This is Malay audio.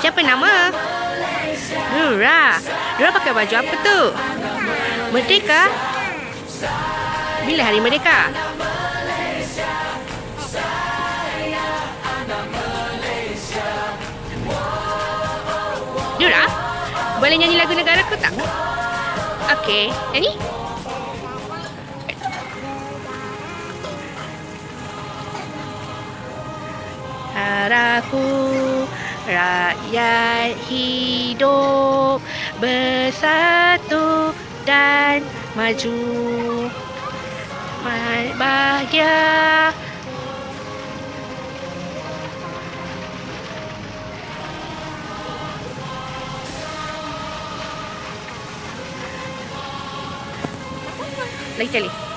siapa nama? Nura. Nura pakai baju apa tu? Merdeka? Bila hari Merdeka? Nura, boleh nyanyi lagu negaraku tak? Okey, nyanyi. Haraku rakyat hidup bersatu dan maju, bahagia. Lagi sekali.